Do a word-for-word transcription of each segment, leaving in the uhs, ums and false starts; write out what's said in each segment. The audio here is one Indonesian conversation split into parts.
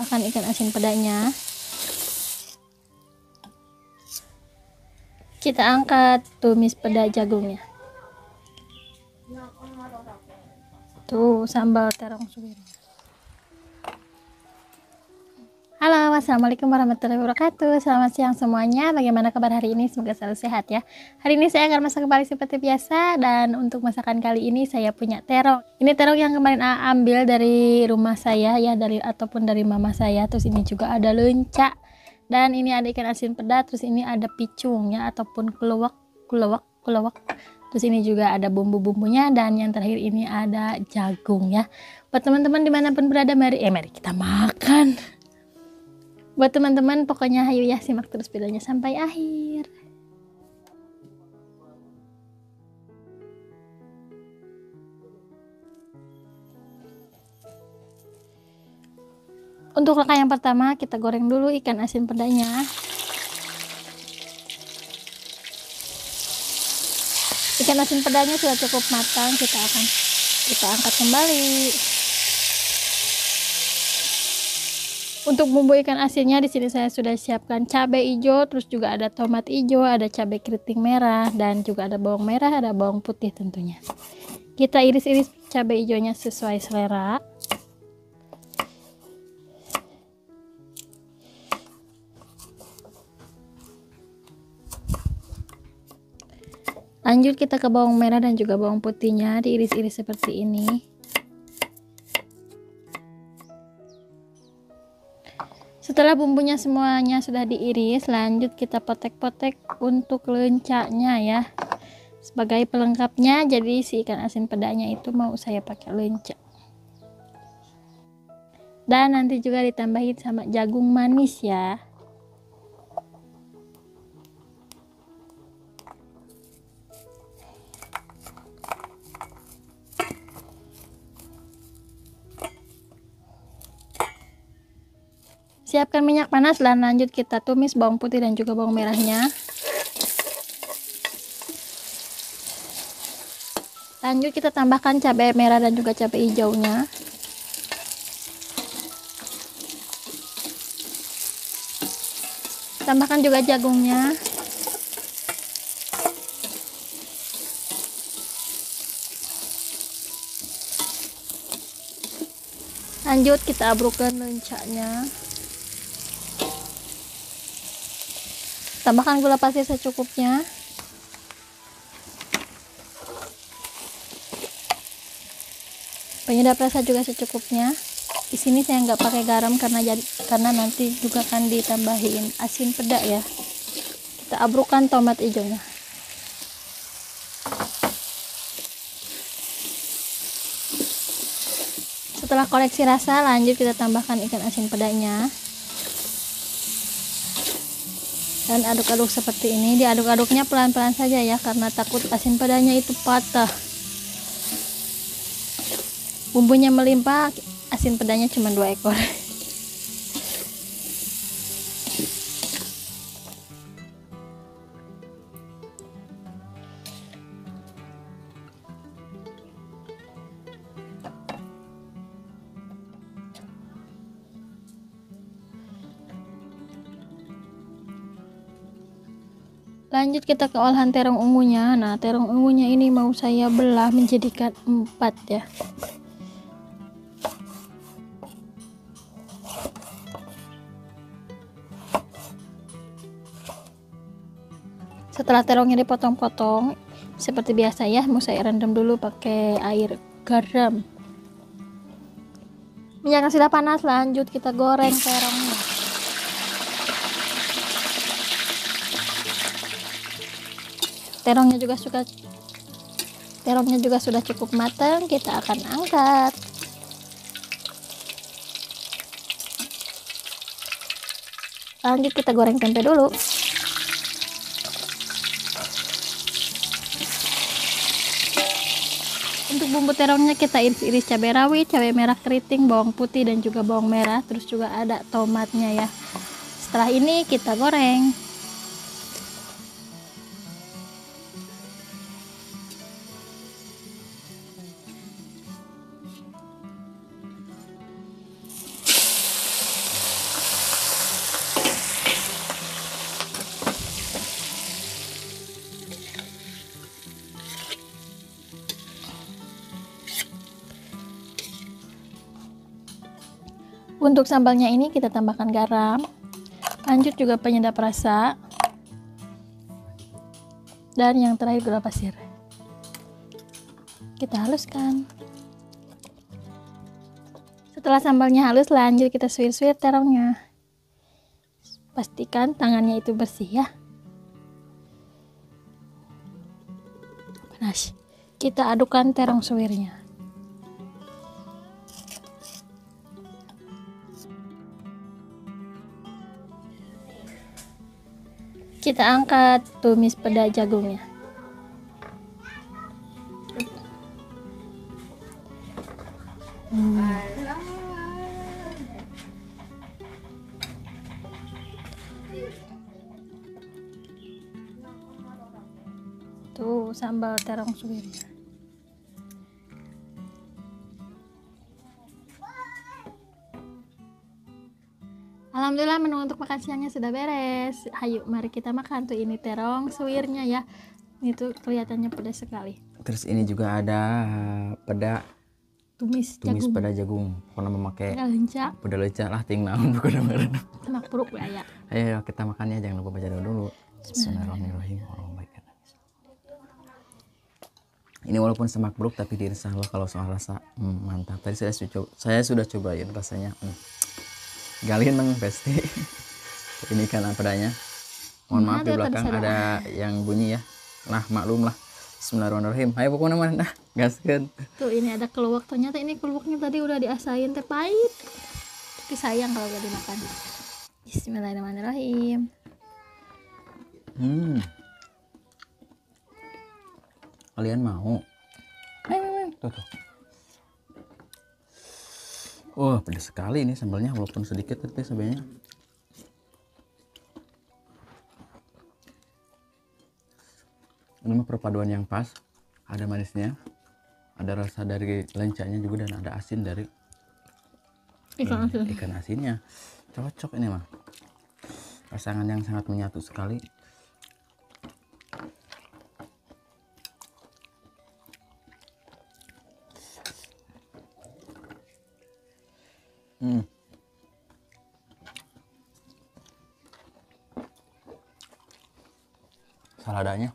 tambahkan ikan asin pedanya. Kita angkat tumis peda jagungnya. Tuh sambal terong suwir. Halo, assalamualaikum warahmatullahi wabarakatuh. Selamat siang semuanya. Bagaimana kabar hari ini? Semoga selalu sehat ya. Hari ini saya akan masak kembali seperti biasa, dan untuk masakan kali ini saya punya terong. Ini terong yang kemarin A ambil dari rumah saya ya, dari ataupun dari mama saya. Terus ini juga ada lenca, dan ini ada ikan asin peda. Terus ini ada picung ya, ataupun keluak, keluak, keluak. Terus ini juga ada bumbu-bumbunya, dan yang terakhir ini ada jagung ya. Buat teman-teman dimanapun berada, mari eh mari kita makan. Buat teman-teman pokoknya hayu ya, simak terus videonya sampai akhir. Untuk langkah yang pertama, kita goreng dulu ikan asin pedanya. Ikan asin pedanya sudah cukup matang, kita akan kita angkat kembali. Untuk bumbu ikan asinnya di sini saya sudah siapkan cabai hijau, terus juga ada tomat hijau, ada cabai keriting merah, dan juga ada bawang merah, ada bawang putih tentunya. Kita iris-iris cabai hijaunya sesuai selera. Lanjut kita ke bawang merah dan juga bawang putihnya, diiris-iris seperti ini. Setelah bumbunya semuanya sudah diiris, lanjut kita potek-potek untuk lencanya ya. Sebagai pelengkapnya, jadi si ikan asin pedanya itu mau saya pakai lenca. Dan nanti juga ditambahin sama jagung manis ya. Siapkan minyak panas dan lanjut kita tumis bawang putih dan juga bawang merahnya. Lanjut kita tambahkan cabai merah dan juga cabai hijaunya. Tambahkan juga jagungnya. Lanjut kita abrukkan lencanya. Tambahkan gula pasir secukupnya. Penyedap rasa juga secukupnya. Di sini saya nggak pakai garam karena jadi karena nanti juga akan ditambahin asin peda ya. Kita abrukkan tomat hijaunya. Setelah koreksi rasa, lanjut kita tambahkan ikan asin pedanya. Dan aduk-aduk seperti ini. Diaduk-aduknya pelan-pelan saja ya, karena takut asin pedanya itu patah. Bumbunya melimpah, asin pedanya cuma dua ekor. Lanjut kita ke olahan terong ungunya. Nah, terong ungunya ini mau saya belah menjadikan empat ya. Setelah terongnya dipotong-potong seperti biasa ya, mau saya rendam dulu pakai air garam. Minyak sudah panas, lanjut kita goreng terongnya. Terongnya juga suka terongnya juga sudah cukup matang, kita akan angkat. Lanjut kita goreng tempe dulu. Untuk bumbu terongnya kita iris-iris cabai rawit, cabai merah keriting, bawang putih dan juga bawang merah, terus juga ada tomatnya ya. Setelah ini kita goreng. Untuk sambalnya ini kita tambahkan garam, lanjut juga penyedap rasa, dan yang terakhir gula pasir. Kita haluskan. Setelah sambalnya halus, lanjut kita suir-suir terongnya. Pastikan tangannya itu bersih ya. Panas. Kita adukkan terong suwirnya. Kita angkat tumis peda jagungnya. Hmm. Tuh sambal terong suwirnya. Alhamdulillah menu untuk makan siangnya sudah beres. Ayo mari kita makan. Tuh ini terong suwirnya ya. Itu kelihatannya pedas sekali. Terus ini juga ada peda Tumis, tumis jagung. peda jagung. Pernah memakai Peda lenca. peda leca lah ting naon bukan namanya. Semak perut ya. Ayo kita makannya, jangan lupa baca doa dulu. Bismillahirrahmanirrahim. Ini walaupun semak buruk tapi insya Allah kalau soal rasa hmm, mantap. Tadi saya sudah saya sudah cobain rasanya. Hmm. Galineng pasti. Ini kan pedanya. Mohon maaf di belakang ada yang bunyi ya. Nah maklum lah. Bismillahirrahmanirrahim. Ayo pokoknya mana nah gaskeun. Tuh ini ada keluak. Ternyata ini keluaknya tadi udah diasain teh pahit. Tapi sayang kalau gak dimakan. Bismillahirrahmanirrahim. Hmm. Kalian mau? Tuh tuh. Wah, pedas sekali ini sambalnya walaupun sedikit tapi sebenarnya. Ini mah perpaduan yang pas. Ada manisnya, ada rasa dari lencanya juga dan ada asin dari Ikan asin. ikan asinnya. Cocok ini mah. Pasangan yang sangat menyatu sekali. Hmm. Saladanya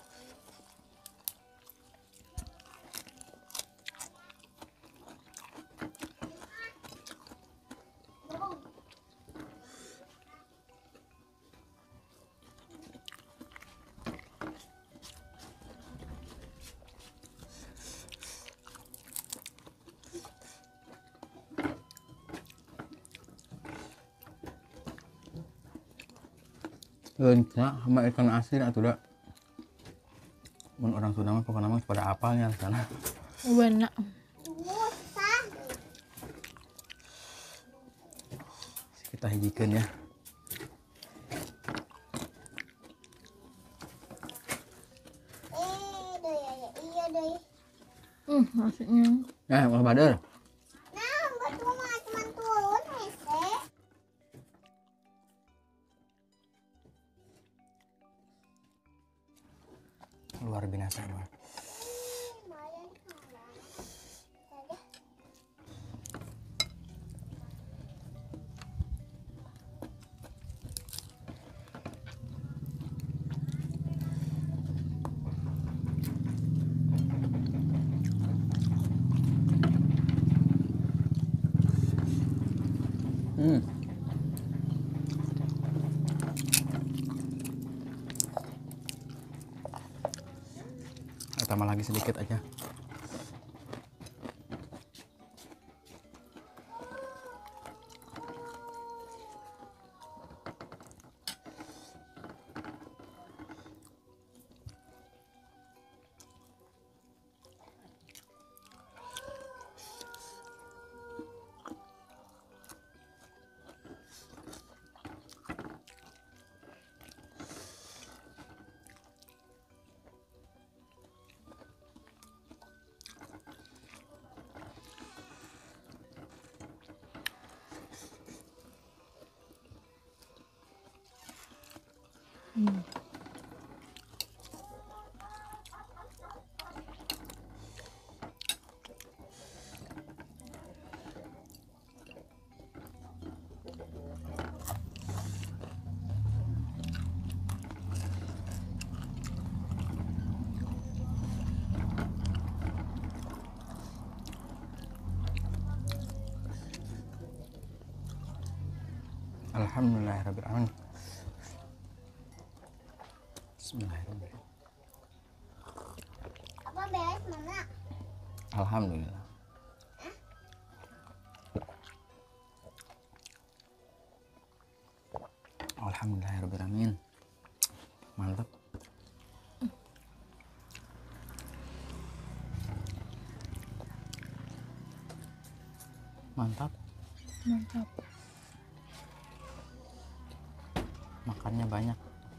lenca sama ikan asin atau udah mun orang Sunda mah pokoknya mah pada apalnya sana. Benar. Kita hijikeun ya. Hmm, maksudnya. Nah, Mas Badar. Luar biasa emang. Hmm. Tambah lagi sedikit aja. Hmm. Alhamdulillahirabbil alamin. Bismillahirrahmanirrahim. Apa beres mana? Alhamdulillah. Alhamdulillahirabbil alamin. Mantap. Mantap. Mantap. Makannya banyak.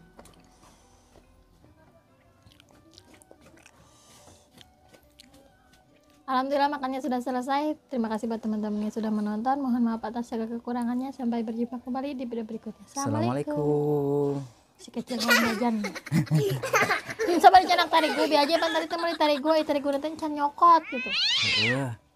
Alhamdulillah makannya sudah selesai. Terima kasih buat teman-teman yang sudah menonton. Mohon maaf atas segala kekurangannya. Sampai berjumpa kembali di video berikutnya. Assalamualaikum. Assalamualaikum. Si kecil kalau jajan. Sabar canak tarik gue biar aja pan tadi temen tarik gue, tarik gue nanti can nyokot gitu. Iya.